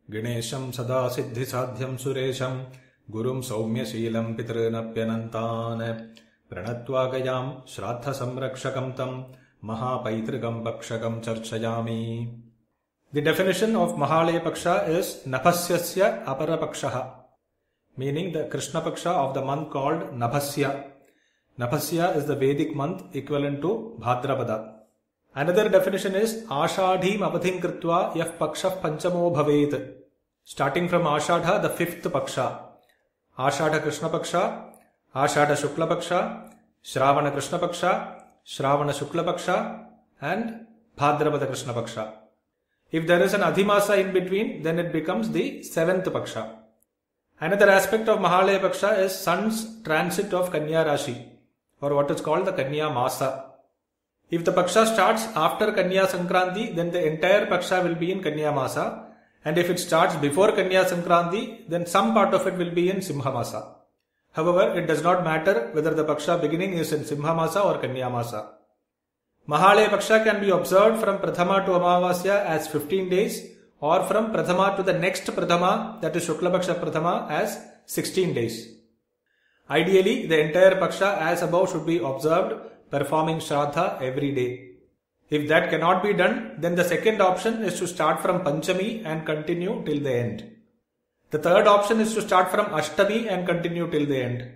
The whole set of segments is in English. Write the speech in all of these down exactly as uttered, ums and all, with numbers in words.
Ganesham sada siddhi sadhyam suresham gurum saumya sheelam pitrunapyanantan pranatvagayam shraddha samrakshakam tam mahapaitrikam pakshakam charchayami. The definition of Mahalaya Paksha is Nabhasyasya apara pakshaha, meaning the Krishna Paksha of the month called Nabhasya. Nabhasya is the Vedic month equivalent to Bhadrapada. Another definition is Ashadhim apadhim kritva yah pakshah panchamo bhavet. Starting from Ashadha, the fifth Paksha. Ashadha Krishna Paksha, Ashadha Shukla Paksha, Shravana Krishna Paksha, Shravana Shukla Paksha, and Bhadrapada Krishna Paksha. If there is an Adhimasa in between, then it becomes the seventh Paksha. Another aspect of Mahalaya Paksha is sun's transit of Kanya Rashi, or what is called the Kanya Masa. If the Paksha starts after Kanya Sankranti, then the entire Paksha will be in Kanya Masa. And if it starts before Kanya Sankranti, then some part of it will be in Simha Masa. However, it does not matter whether the Paksha beginning is in Simha Masa or Kanya Masa. Mahalaya Paksha can be observed from Prathama to Amavasya as fifteen days, or from Prathama to the next Prathama, that is Shukla Paksha Prathama, as sixteen days. Ideally, the entire Paksha as above should be observed, performing Shraddha every day. If that cannot be done, then the second option is to start from Panchami and continue till the end. The third option is to start from Ashtami and continue till the end.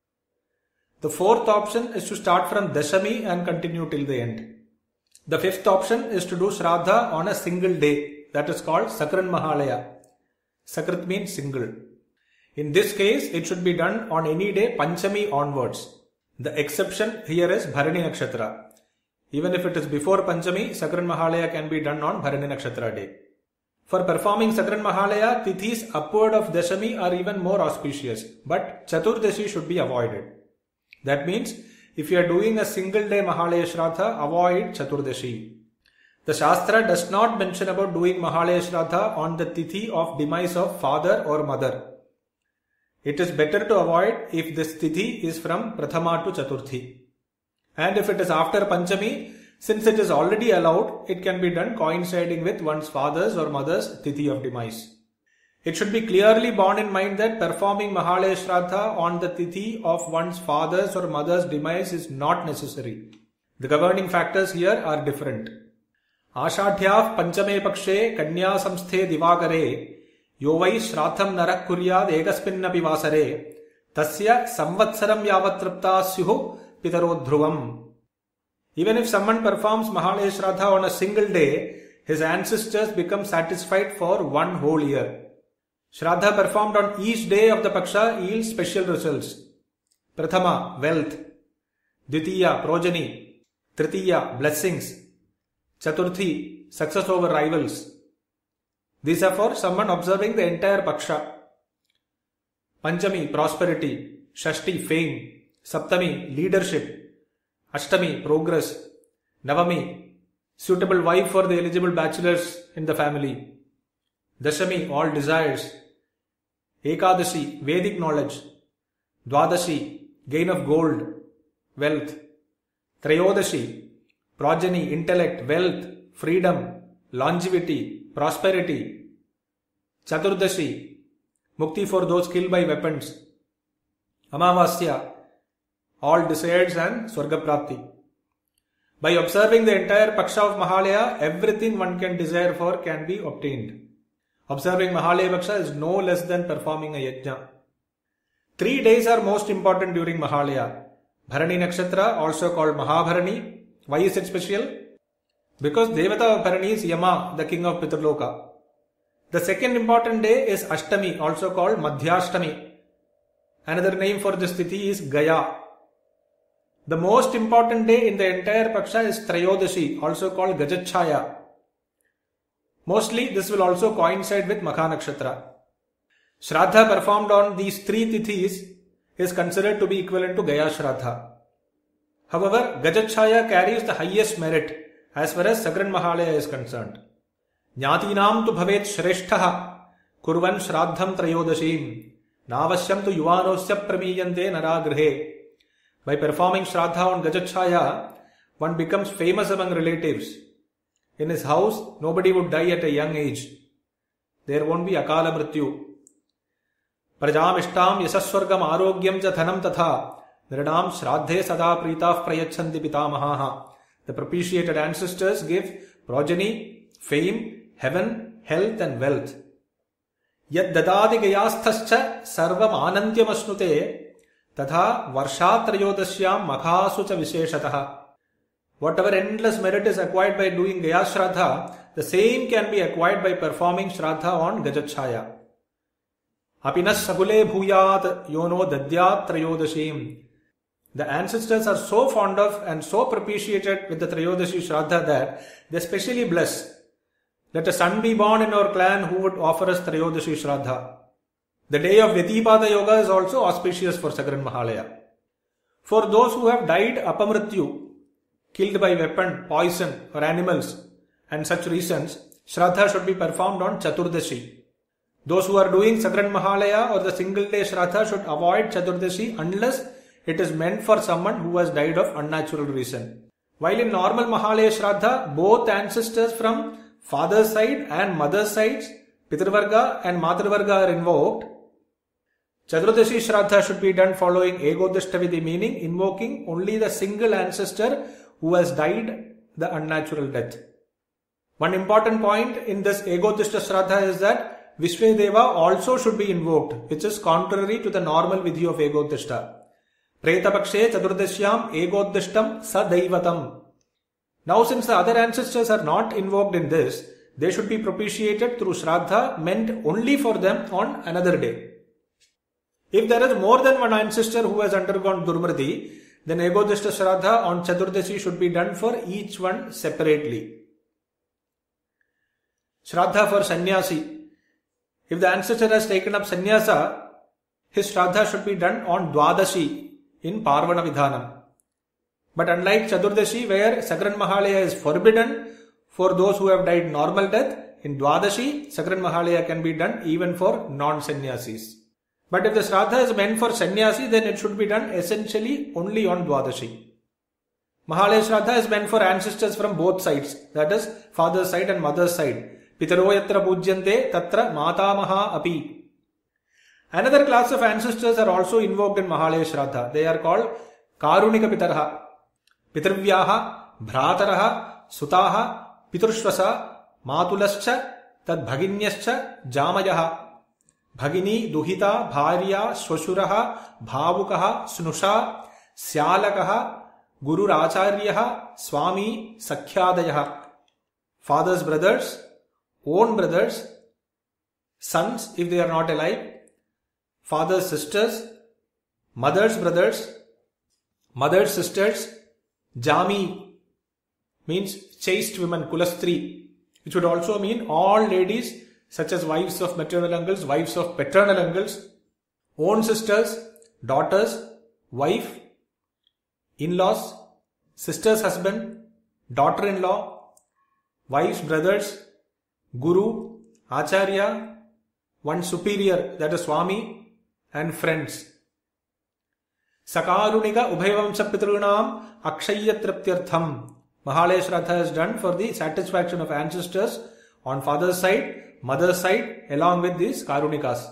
The fourth option is to start from Dashami and continue till the end. The fifth option is to do Shraddha on a single day, that is called Sakran Mahalaya. Sakrat means single. In this case, it should be done on any day Panchami onwards. The exception here is Bharani Nakshatra. Even if it is before Panchami, Sakran Mahalaya can be done on Bharani Nakshatra day. For performing Sakran Mahalaya, tithis upward of Dashami are even more auspicious, but Chaturdashi should be avoided. That means, if you are doing a single day Mahalaya Shraddha, avoid Chaturdashi. The Shastra does not mention about doing Mahalaya Shraddha on the tithi of demise of father or mother. It is better to avoid if this tithi is from Prathama to Chaturthi. And if it is after Panchami, since it is already allowed, it can be done coinciding with one's father's or mother's tithi of demise. It should be clearly borne in mind that performing Mahalaya Shraddha on the tithi of one's father's or mother's demise is not necessary. The governing factors here are different. Ashadhyah Panchame Pakshe Kanya Samsthe Divagare Yovai Shratham Narak Kuryad Egaspinnapi Vasare Tasya Samvatsaram Yavatrapta Syuhu Pitarodhruvam. Even if someone performs Mahalaya Shraddha on a single day, his ancestors become satisfied for one whole year. Shraddha performed on each day of the Paksha yields special results. Prathama, wealth. Dvitiya, progeny. Tritiya, blessings. Chaturthi, success over rivals. These are for someone observing the entire Paksha. Panchami, prosperity. Shashti, fame. Saptami, leadership. Ashtami, progress. Navami, suitable wife for the eligible bachelors in the family. Dashami, all desires. Ekadashi, Vedic knowledge. Dwadashi, gain of gold, wealth. Trayodashi, progeny, intellect, wealth, freedom, longevity, prosperity. Chaturdashi, mukti for those killed by weapons. Amavasya, all desires and Swarga Prapti. By observing the entire Paksha of Mahalaya, everything one can desire for can be obtained. Observing Mahalaya Paksha is no less than performing a yajna. Three days are most important during Mahalaya. Bharani Nakshatra, also called Mahabharani. Why is it special? Because Devata of Bharani is Yama, the king of Pitraloka. The second important day is Ashtami, also called Madhyashtami. Another name for this tithi is Gaya. The most important day in the entire Paksha is Trayodashi, also called Gajachaya. Mostly this will also coincide with Makha Nakshatra. Shraddha performed on these three tithis is considered to be equivalent to Gaya Shraddha. However, Gajachaya carries the highest merit as far as Sakran Mahalaya is concerned. Jnatinam tu bhavet shreshtaha kurvan shraddham trayodashim navasyam tu yuvanosya pramiyante naragrihe. By performing Shraddha on Gajachaya, one becomes famous among relatives. In his house, nobody would die at a young age. there won't be akala mrityu. Prajam ishtam yasaswargam arogyam cha dhanam tatha nrinam shraddhe sada pritah prayachanti pitamahaha. The propitiated ancestors give progeny, fame, heaven, health and wealth. Yad dadadi gayasthascha sarvam anantyam asnute tatha varshatrayodasyam makhasu cha visheshataha. Whatever endless merit is acquired by doing Gaya Shraddha, the same can be acquired by performing Shraddha on Gajachaya. Apinas sagule bhuyat yono dadyat trayodashim. The ancestors are so fond of and so propitiated with the Trayodashi Shraddha that they specially bless. Let a son be born in our clan who would offer us Trayodashi Shraddha. The day of Vyatipada Yoga is also auspicious for Sagran Mahalaya. For those who have died apamrityu, killed by weapon, poison or animals and such reasons, Shraddha should be performed on Chaturdashi. Those who are doing Sagran Mahalaya or the single day Shraddha should avoid Chaturdashi unless it is meant for someone who has died of unnatural reason. While in normal Mahalaya Shraddha, both ancestors from father's side and mother's sides, Pitravarga and Matravarga are invoked. Chaturdashi Shraddha should be done following Egodishtavidhi, meaning invoking only the single ancestor who has died the unnatural death. One important point in this Egodishta Shraddha is that Vishvedeva also should be invoked, which is contrary to the normal vidhi of Egodishta. Preta Pakshe Chaturdasyam Egodishtam Sadaivatam. Now since the other ancestors are not invoked in this, they should be propitiated through Shraddha meant only for them on another day. If there is more than one ancestor who has undergone Durmriti, then Egodishta Shraddha on Chaturdashi should be done for each one separately. Shraddha for Sannyasi. If the ancestor has taken up Sannyasa, his Shraddha should be done on Dwadashi in Parvana Vidhanam. But unlike Chaturdashi, where Sagran Mahalaya is forbidden for those who have died normal death, in Dwadashi, Sagran Mahalaya can be done even for non-Sannyasis. But if the Shraddha is meant for Sannyasi, then it should be done essentially only on Dwadashi. Mahalaya Shraddha is meant for ancestors from both sides, that is, father's side and mother's side. Pitaro yatra pujyante tatra matamaha api. Another class of ancestors are also invoked in Mahalaya Shraddha. They are called Karunika Pitarha, Pitrvyaha, Bhrataraha, Sutaha, Piturshvasa, Matulascha, Tad Bhaginyascha, Jamayaha. Bhagini, Duhita, Bharya, Shwashuraha, Bhavukaha, Snusha, Syalakaha, Guru Acharyaha, Swami, Sakhyadayaha. Father's brothers, own brothers, sons if they are not alive, father's sisters, mother's brothers, mother's sisters, Jami means chaste women, Kulastri, which would also mean all ladies such as wives of maternal uncles, wives of paternal uncles, own sisters, daughters, wife, in-laws, sister's husband, daughter-in-law, wife's brothers, guru, acharya, one superior, that is Swami, and friends. Sakarunika Ubhavamsa Pitrunam Akshaya Triptyartham. Mahalaya Shraddha is done for the satisfaction of ancestors on father's side, mother's side, along with these Karunikas.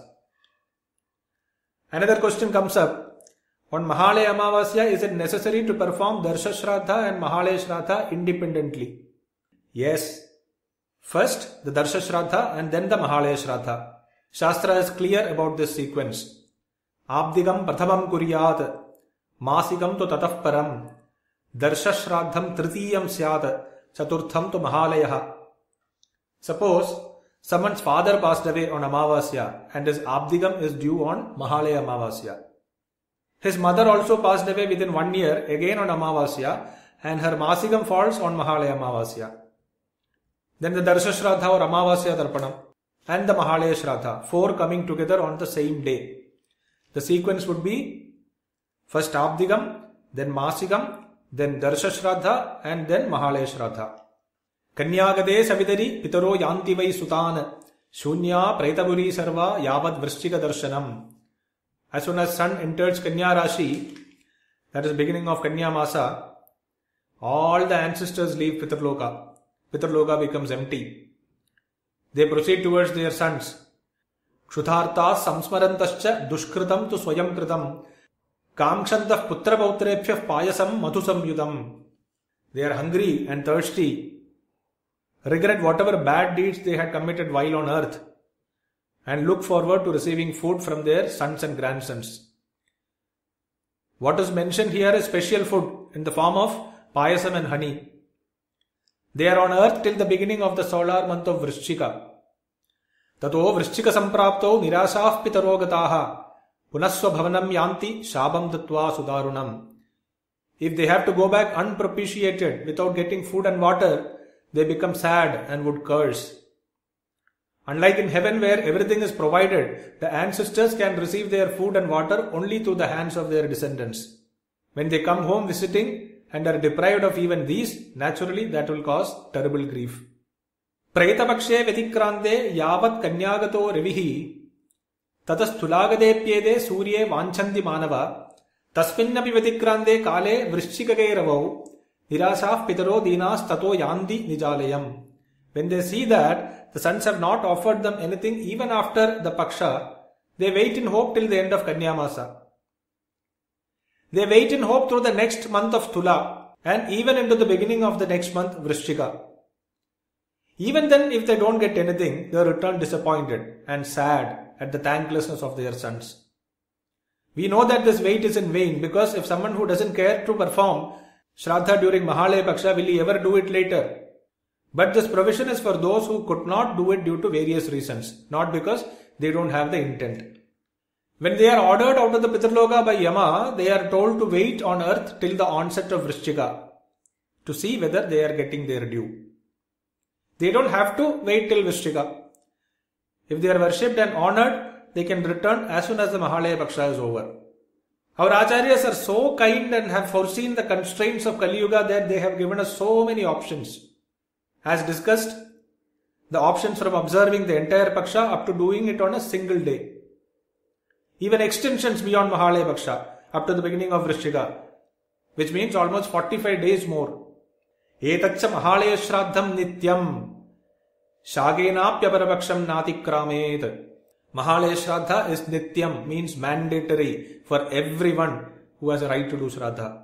Another question comes up. On Mahalaya Amavasya, is it necessary to perform Darsha Shraddha and Mahalaya Shraddha independently? Yes. First the Darsha Shraddha and then the Mahalaya Shraddha. Shastra is clear about this sequence. Abdigam Prathamam Kuryat, Masigam to Tataf Param, Darsha Shraddham Tritiyam Syat, Chaturtham to Mahalayaha. Suppose someone's father passed away on Amavasya and his Abdigam is due on Mahalaya Amavasya. His mother also passed away within one year again on Amavasya and her Masigam falls on Mahalaya Amavasya. Then the Darsha Shraddha or Amavasya Darpanam and the Mahalaya Shraddha, four coming together on the same day. The sequence would be first Abdigam, then Masigam, then Darsha Shraddha and then Mahalaya Shraddha. Kanyagade Savidari Pitaro Yanti Vai Sutan Shunya Pretaburi Sarva Yavad Vrishchika Darshanam. As soon as sun enters Kanya Rashi, that is beginning of Kanya Masa, all the ancestors leave Pitraloka. Pitraloka becomes empty. They proceed towards their sons. Kshutartas samsmarantascha dushkritam tu swayam kritam kamkshantav putra pautrephyah payasam madhusamyudam. They are hungry and thirsty, regret whatever bad deeds they had committed while on earth, and look forward to receiving food from their sons and grandsons. What is mentioned here is special food in the form of payasam and honey. They are on earth till the beginning of the solar month of Vrishchika. Tato Vrishchika samprapto nirasah pitarogataha punasva bhavanam yanti shabam datva sudarunam. If they have to go back unpropitiated without getting food and water, they become sad and would curse. Unlike in heaven where everything is provided, the ancestors can receive their food and water only through the hands of their descendants. When they come home visiting and are deprived of even these, naturally that will cause terrible grief. Pretapakshe vetikrante yavat kanyagato revihi tatas thulagadepyede surye vanchanti manava tasminnapi vetikrante kale vrishchikagairavau nirasah pitaro dinas tato yandi nijalayam. When they see that the sons have not offered them anything even after the Paksha, they wait in hope till the end of Kanyamasa. They wait in hope through the next month of Tula and even into the beginning of the next month Vrishchika. Even then, if they don't get anything, they return disappointed and sad at the thanklessness of their sons. We know that this wait is in vain, because if someone who doesn't care to perform Shraddha during Mahalaya Paksha, will he ever do it later? But this provision is for those who could not do it due to various reasons, not because they don't have the intent. When they are ordered out of the Pitraloka by Yama, they are told to wait on earth till the onset of Vrishchika to see whether they are getting their due. They don't have to wait till Vrishchika. If they are worshipped and honored, they can return as soon as the Mahalaya Paksha is over. Our Acharyas are so kind and have foreseen the constraints of Kali Yuga that they have given us so many options. As discussed, the options from observing the entire Paksha up to doing it on a single day. Even extensions beyond Mahalaya Paksha up to the beginning of Vrishchika, which means almost forty-five days more. Etaccha Mahalaya Shraddham Nityam Shagenapyaparapaksham Natikramet. Mahalaya Shraddha is Nityam, means mandatory for everyone who has a right to do Shraddha.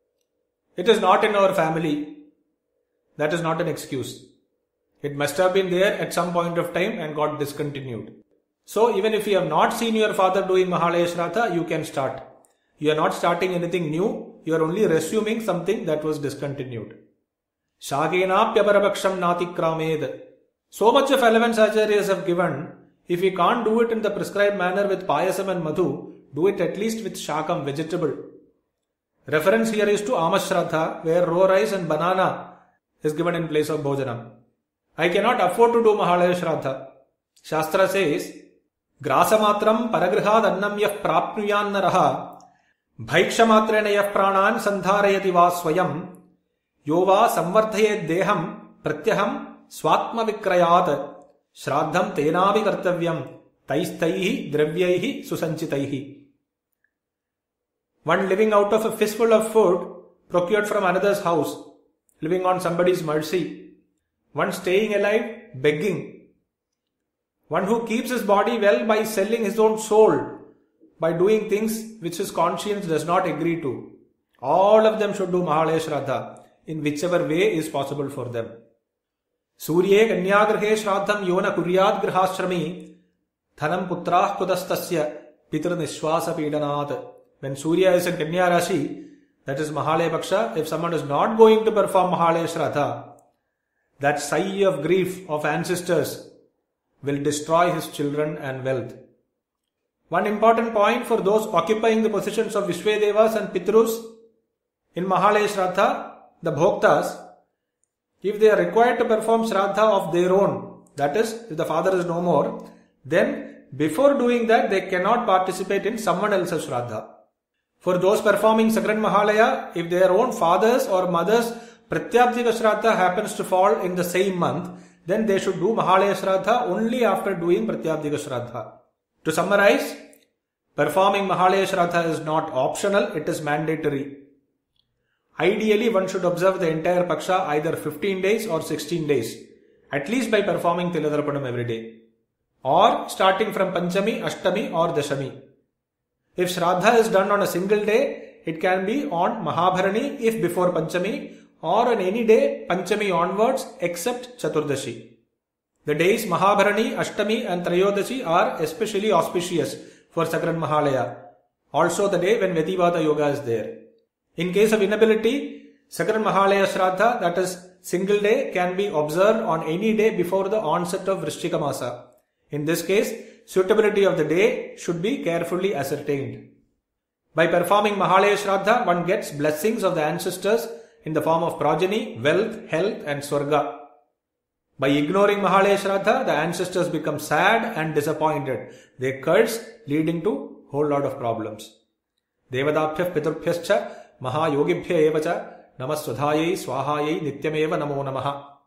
It is not in our family. That is not an excuse. It must have been there at some point of time and got discontinued. So even if you have not seen your father doing Mahalaya Shraddha, you can start. You are not starting anything new. You are only resuming something that was discontinued. Shagenapyaparapaksham natikramed. So much of allowance Acharyas have given. If we can't do it in the prescribed manner with payasam and madhu, do it at least with shakam, vegetable. Reference here is to Amashraddha, where raw rice and banana is given in place of bhojanam. I cannot afford to do Mahalaya Shraddha. Shastra says, Grasamatram paragrihad annam yah prapnuyan naraha bhaiksha yah pranan sandharayati va swayam yova samvardhayed deham pratyaham swatma vikrayat shraddham tenavi kartavyam taistaihi dravyaihi susanchitaihi. One living out of a fistful of food procured from another's house, living on somebody's mercy. One staying alive, begging. One who keeps his body well by selling his own soul, by doing things which his conscience does not agree to. All of them should do Mahalaya Shraddha in whichever way is possible for them. Surye kanyagrahe shraddham yona kuryad grihashrami thanam putrah kudastasya pitra nishwasa pidanat. When Surya is in Kanya Rashi, that is Mahalaya Paksha, if someone is not going to perform Mahalaya Shraddha, that sigh of grief of ancestors will destroy his children and wealth. One important point for those occupying the positions of Vishvedevas and Pitrus in Mahalaya Shraddha, the Bhoktas, if they are required to perform Shraddha of their own, that is, if the father is no more, then before doing that they cannot participate in someone else's Shraddha. For those performing Sakran Mahalaya, if their own fathers or mothers Pratyabdika Shraddha happens to fall in the same month, then they should do Mahalaya Shraddha only after doing Pratyabdika Shraddha. To summarize, performing Mahalaya Shraddha is not optional, it is mandatory. Ideally, one should observe the entire Paksha either fifteen days or sixteen days. at least by performing Tiladarpanam every day, or starting from Panchami, Ashtami or Dashami. If Shraddha is done on a single day, it can be on Mahabharani if before Panchami, or on any day Panchami onwards except Chaturdashi. The days Mahabharani, Ashtami and Trayodashi are especially auspicious for Sakran Mahalaya. Also the day when Vedadhara Yoga is there. In case of inability, Sakran Mahalaya Shraddha, that is single day, can be observed on any day before the onset of Vrishchika Masa. In this case, suitability of the day should be carefully ascertained. By performing Mahalaya Shraddha, one gets blessings of the ancestors in the form of progeny, wealth, health and Swarga. By ignoring Mahalaya Shraddha, the ancestors become sad and disappointed. They curse, leading to a whole lot of problems. Devadabhyah Piturphyascha Mahayogibhya Evacha Namaswadhayai Swahayai Nityameva Namo Namaha.